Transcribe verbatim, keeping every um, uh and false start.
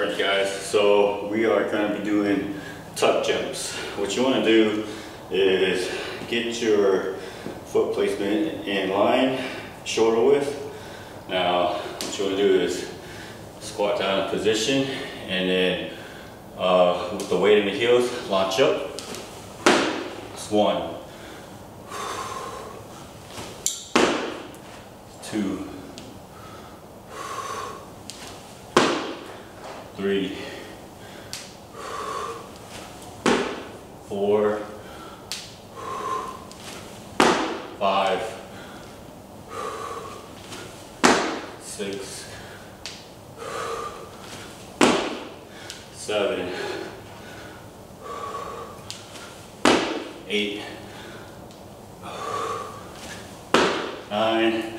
Alright guys, so we are going to be doing tuck jumps. What you want to do is get your foot placement in line, shoulder width. Now what you want to do is squat down in position and then uh, with the weight in the heels, launch up. That's one. Two. Three, four, five, six, seven, eight, nine,